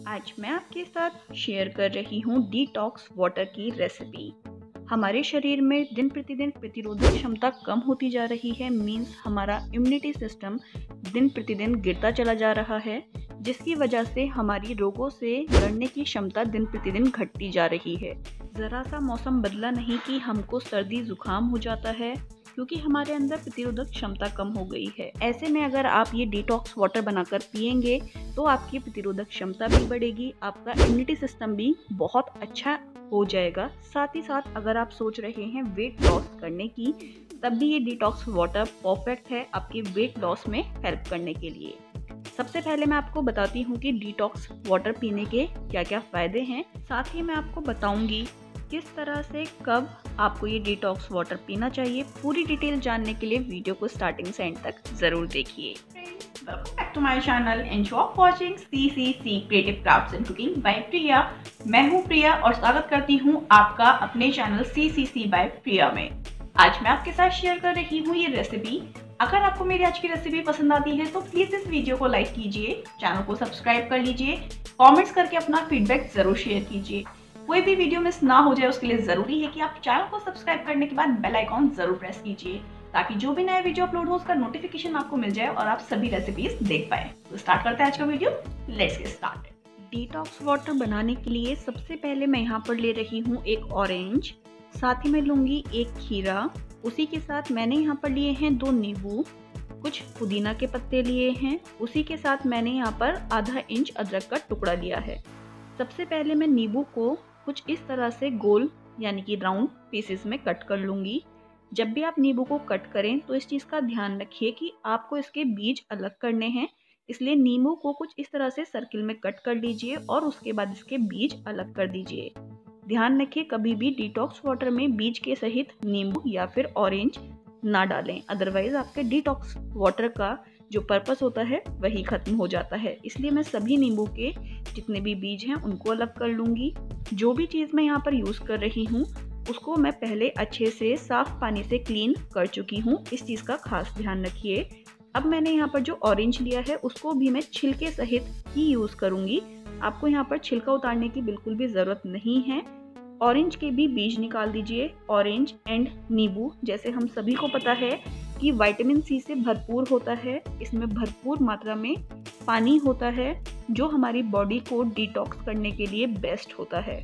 आज मैं आपके साथ शेयर कर रही हूँ डिटॉक्स वाटर की रेसिपी। हमारे शरीर में दिन प्रतिदिन प्रतिरोधक क्षमता कम होती जा रही है। मीन्स हमारा इम्यूनिटी सिस्टम दिन प्रतिदिन गिरता चला जा रहा है, जिसकी वजह से हमारी रोगों से लड़ने की क्षमता दिन प्रतिदिन घटती जा रही है। ज़रा सा मौसम बदला नहीं कि हमको सर्दी जुकाम हो जाता है, क्योंकि हमारे अंदर प्रतिरोधक क्षमता कम हो गई है। ऐसे में अगर आप ये डिटॉक्स वाटर बनाकर पिएंगे तो आपकी प्रतिरोधक क्षमता भी बढ़ेगी, आपका इम्यूनिटी सिस्टम भी बहुत अच्छा हो जाएगा। साथ ही साथ अगर आप सोच रहे हैं वेट लॉस करने की, तब भी ये डिटॉक्स वाटर परफेक्ट है आपके वेट लॉस में हेल्प करने के लिए। सबसे पहले मैं आपको बताती हूँ कि डिटॉक्स वाटर पीने के क्या क्या फ़ायदे हैं। साथ ही मैं आपको बताऊँगी किस तरह से कब आपको ये डिटॉक्स वाटर पीना चाहिए। पूरी डिटेल जानने के लिए वीडियो को स्टार्टिंग से एंड तक ज़रूर देखिए। Welcome back to my channel and you are watching CCC creative crafts and cooking by Priya. मैं हूँ प्रिया और स्वागत करती हूँ आपका अपने चैनल CCC बाय प्रिया में। आज मैं आपके साथ शेयर कर रही हूँ ये रेसिपी। अगर आपको मेरी आज की रेसिपी पसंद आती है तो प्लीज़ इस वीडियो को लाइक कीजिए, चैनल को सब्सक्राइब कर लीजिए, कमेंट्स करके अपना फीडबैक ज़रूर शेयर कीजिए। कोई भी वीडियो मिस ना हो जाए उसके लिए ज़रूरी है कि आप चैनल को सब्सक्राइब करने के बाद बेल आइकॉन ज़रूर प्रेस कीजिए, ताकि जो भी नया वीडियो अपलोड हो उसका नोटिफिकेशन आपको मिल जाए और आप सभी रेसिपीज देख पाए। तो स्टार्ट करते हैं आज का वीडियो। Let's get started. Detox water बनाने के लिए सबसे पहले मैं यहाँ पर ले रही हूँ एक ऑरेंज, साथ ही मैं लूँगी एक खीरा, उसी के साथ मैंने यहाँ पर लिए हैं 2 नींबू, कुछ पुदीना के पत्ते लिए हैं, उसी के साथ मैंने यहाँ पर आधा इंच अदरक का टुकड़ा लिया है। सबसे पहले मैं नींबू को कुछ इस तरह से गोल यानी कि राउंड पीसेस में कट कर लूँगी। जब भी आप नींबू को कट करें तो इस चीज़ का ध्यान रखिए कि आपको इसके बीज अलग करने हैं, इसलिए नींबू को कुछ इस तरह से सर्किल में कट कर लीजिए और उसके बाद इसके बीज अलग कर दीजिए। ध्यान रखिए कभी भी डिटॉक्स वाटर में बीज के सहित नींबू या फिर ऑरेंज ना डालें, अदरवाइज आपके डिटॉक्स वाटर का जो पर्पस होता है वही खत्म हो जाता है। इसलिए मैं सभी नींबू के जितने भी बीज हैं उनको अलग कर लूँगी। जो भी चीज़ मैं यहाँ पर यूज़ कर रही हूँ उसको मैं पहले अच्छे से साफ पानी से क्लीन कर चुकी हूँ, इस चीज़ का खास ध्यान रखिए। अब मैंने यहाँ पर जो ऑरेंज लिया है उसको भी मैं छिलके सहित ही यूज़ करूँगी। आपको यहाँ पर छिलका उतारने की बिल्कुल भी ज़रूरत नहीं है। ऑरेंज के भी बीज निकाल दीजिए। ऑरेंज एंड नींबू जैसे हम सभी को पता है कि विटामिन सी से भरपूर होता है, इसमें भरपूर मात्रा में पानी होता है जो हमारी बॉडी को डिटॉक्स करने के लिए बेस्ट होता है।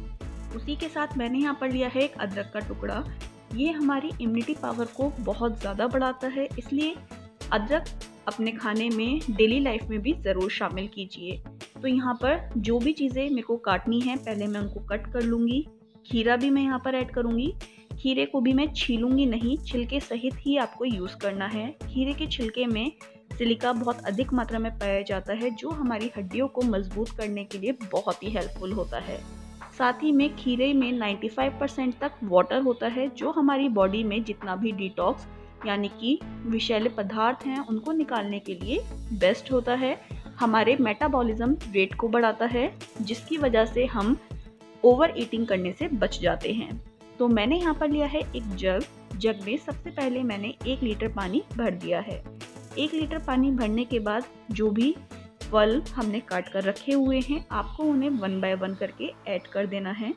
उसी के साथ मैंने यहाँ पर लिया है एक अदरक का टुकड़ा। ये हमारी इम्यूनिटी पावर को बहुत ज़्यादा बढ़ाता है, इसलिए अदरक अपने खाने में डेली लाइफ में भी ज़रूर शामिल कीजिए। तो यहाँ पर जो भी चीज़ें मेरे को काटनी है पहले मैं उनको कट कर लूँगी। खीरा भी मैं यहाँ पर ऐड करूँगी। खीरे को भी मैं छीलूंगी नहीं, छिलके सहित ही आपको यूज़ करना है। खीरे के छिलके में सिलिका बहुत अधिक मात्रा में पाया जाता है जो हमारी हड्डियों को मजबूत करने के लिए बहुत ही हेल्पफुल होता है। साथ ही में खीरे में 95% तक वाटर होता है जो हमारी बॉडी में जितना भी डिटॉक्स यानी कि विषैले पदार्थ हैं उनको निकालने के लिए बेस्ट होता है। हमारे मेटाबॉलिज्म रेट को बढ़ाता है, जिसकी वजह से हम ओवर ईटिंग करने से बच जाते हैं। तो मैंने यहाँ पर लिया है एक जग में सबसे पहले मैंने 1 लीटर पानी भर दिया है। 1 लीटर पानी भरने के बाद जो भी फल हमने काट कर रखे हुए हैं आपको उन्हें 1 बाय 1 करके ऐड कर देना है।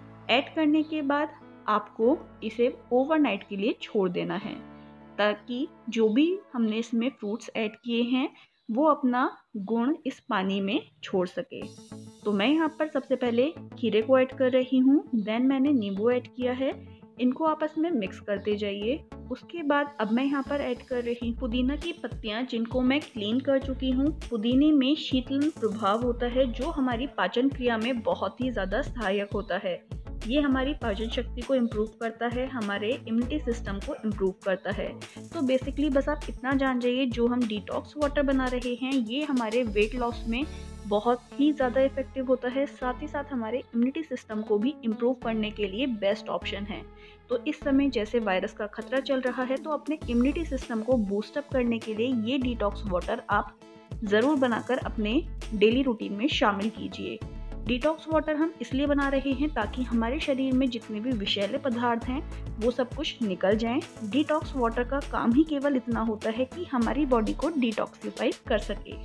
ऐड करने के बाद आपको इसे ओवरनाइट के लिए छोड़ देना है, ताकि जो भी हमने इसमें फ्रूट्स ऐड किए हैं वो अपना गुण इस पानी में छोड़ सके। तो मैं यहाँ पर सबसे पहले खीरे को ऐड कर रही हूँ, देन मैंने नींबू ऐड किया है। इनको आपस में मिक्स करते जाइए। उसके बाद अब मैं यहाँ पर ऐड कर रही हूँ पुदीना की पत्तियाँ, जिनको मैं क्लीन कर चुकी हूँ। पुदीने में शीतल प्रभाव होता है जो हमारी पाचन क्रिया में बहुत ही ज़्यादा सहायक होता है। ये हमारी पाचन शक्ति को इम्प्रूव करता है, हमारे इम्यूनिटी सिस्टम को इम्प्रूव करता है। तो बेसिकली बस आप इतना जान जाइए, जो हम डिटॉक्स वाटर बना रहे हैं ये हमारे वेट लॉस में बहुत ही ज़्यादा इफेक्टिव होता है, साथ ही साथ हमारे इम्यूनिटी सिस्टम को भी इम्प्रूव करने के लिए बेस्ट ऑप्शन है। तो इस समय जैसे वायरस का खतरा चल रहा है, तो अपने इम्यूनिटी सिस्टम को बूस्टअप करने के लिए ये डिटॉक्स वाटर आप ज़रूर बनाकर अपने डेली रूटीन में शामिल कीजिए। डिटॉक्स वाटर हम इसलिए बना रहे हैं ताकि हमारे शरीर में जितने भी विषैले पदार्थ हैं वो सब कुछ निकल जाएं। डिटॉक्स वाटर का काम ही केवल इतना होता है कि हमारी बॉडी को डिटॉक्सिफाई कर सके।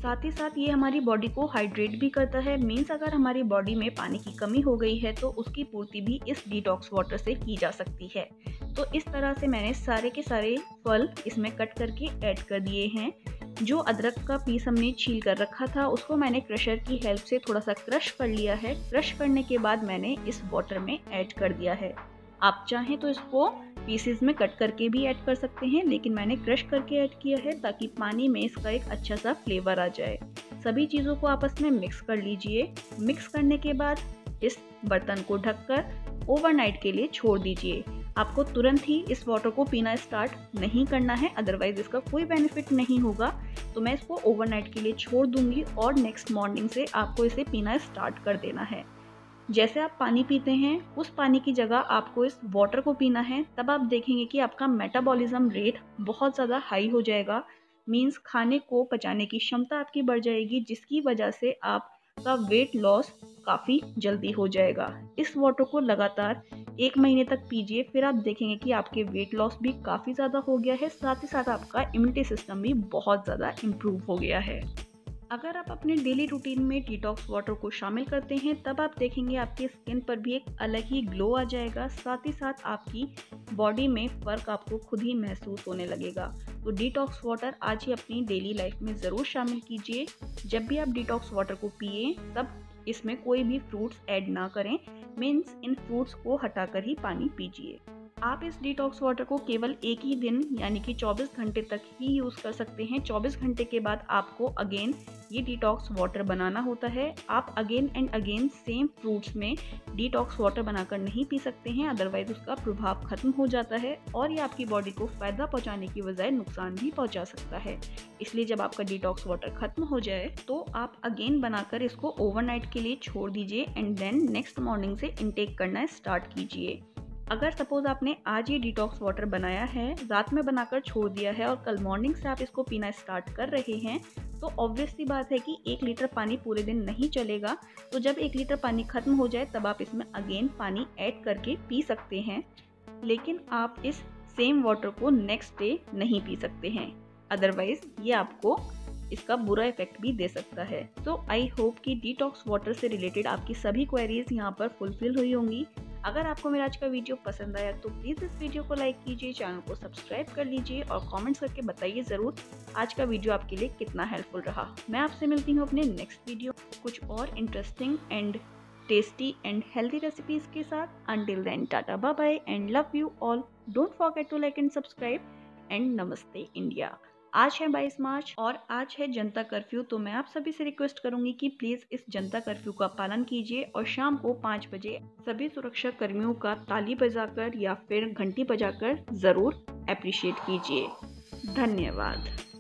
साथ ही साथ ये हमारी बॉडी को हाइड्रेट भी करता है। मीन्स अगर हमारी बॉडी में पानी की कमी हो गई है तो उसकी पूर्ति भी इस डिटॉक्स वाटर से की जा सकती है। तो इस तरह से मैंने सारे के सारे फल इसमें कट करके ऐड कर दिए हैं। जो अदरक का पीस हमने छील कर रखा था उसको मैंने क्रशर की हेल्प से थोड़ा सा क्रश कर लिया है। क्रश करने के बाद मैंने इस वाटर में ऐड कर दिया है। आप चाहें तो इसको पीसेस में कट करके भी ऐड कर सकते हैं, लेकिन मैंने क्रश करके ऐड किया है ताकि पानी में इसका एक अच्छा सा फ्लेवर आ जाए। सभी चीज़ों को आपस में मिक्स कर लीजिए। मिक्स करने के बाद इस बर्तन को ढककर ओवरनाइट के लिए छोड़ दीजिए। आपको तुरंत ही इस वाटर को पीना स्टार्ट नहीं करना है, अदरवाइज इसका कोई बेनिफिट नहीं होगा। तो मैं इसको ओवरनाइट के लिए छोड़ दूंगी और नेक्स्ट मॉर्निंग से आपको इसे पीना स्टार्ट कर देना है। जैसे आप पानी पीते हैं उस पानी की जगह आपको इस वाटर को पीना है। तब आप देखेंगे कि आपका मेटाबॉलिज्म रेट बहुत ज़्यादा हाई हो जाएगा। मीन्स खाने को पचाने की क्षमता आपकी बढ़ जाएगी, जिसकी वजह से आपका वेट लॉस काफ़ी जल्दी हो जाएगा। इस वाटर को लगातार 1 महीने तक पीजिए, फिर आप देखेंगे कि आपके वेट लॉस भी काफ़ी ज़्यादा हो गया है। साथ ही साथ आपका इम्यूनिटी सिस्टम भी बहुत ज़्यादा इम्प्रूव हो गया है। अगर आप अपने डेली रूटीन में डिटॉक्स वाटर को शामिल करते हैं तब आप देखेंगे आपकी स्किन पर भी एक अलग ही ग्लो आ जाएगा। साथ ही साथ आपकी बॉडी में फ़र्क आपको खुद ही महसूस होने लगेगा। तो डिटॉक्स वाटर आज ही अपनी डेली लाइफ में ज़रूर शामिल कीजिए। जब भी आप डिटॉक्स वाटर को पिए तब इसमें कोई भी फ्रूट्स ऐड ना करें। मीन्स इन फ्रूट्स को हटाकर ही पानी पीजिए। आप इस डिटॉक्स वाटर को केवल एक ही दिन यानी कि 24 घंटे तक ही यूज़ कर सकते हैं। 24 घंटे के बाद आपको अगेन ये डिटॉक्स वाटर बनाना होता है। आप again and again same fruits में डिटॉक्स वाटर बनाकर नहीं पी सकते हैं, अदरवाइज उसका प्रभाव खत्म हो जाता है और ये आपकी बॉडी को फ़ायदा पहुंचाने की बजाय नुकसान भी पहुंचा सकता है। इसलिए जब आपका डिटॉक्स वाटर खत्म हो जाए तो आप अगेन बनाकर इसको ओवरनाइट के लिए छोड़ दीजिए एंड देन नेक्स्ट मॉर्निंग से इनटेक करना स्टार्ट कीजिए। अगर सपोज आपने आज ये डिटॉक्स वाटर बनाया है, रात में बनाकर छोड़ दिया है और कल मॉर्निंग से आप इसको पीना स्टार्ट कर रहे हैं, तो ऑब्वियस सी बात है कि 1 लीटर पानी पूरे दिन नहीं चलेगा। तो जब 1 लीटर पानी खत्म हो जाए तब आप इसमें अगेन पानी ऐड करके पी सकते हैं, लेकिन आप इस सेम वाटर को नेक्स्ट डे नहीं पी सकते हैं, अदरवाइज ये आपको इसका बुरा इफेक्ट भी दे सकता है। तो आई होप कि डिटॉक्स वाटर से रिलेटेड आपकी सभी क्वेरीज यहाँ पर फुलफिल हुई होंगी। अगर आपको मेरा आज का वीडियो पसंद आया तो प्लीज़ इस वीडियो को लाइक कीजिए, चैनल को सब्सक्राइब कर लीजिए और कमेंट्स करके बताइए ज़रूर आज का वीडियो आपके लिए कितना हेल्पफुल रहा। मैं आपसे मिलती हूँ अपने नेक्स्ट वीडियो कुछ और interesting and tasty and healthy recipes के साथ। Until then tata bye bye and love you all. Don't forget to like and subscribe and नमस्ते इंडिया। आज है 22 मार्च और आज है जनता कर्फ्यू, तो मैं आप सभी से रिक्वेस्ट करूंगी कि प्लीज़ इस जनता कर्फ्यू का पालन कीजिए और शाम को 5 बजे सभी सुरक्षा कर्मियों का ताली बजाकर या फिर घंटी बजाकर ज़रूर अप्रिशिएट कीजिए। धन्यवाद।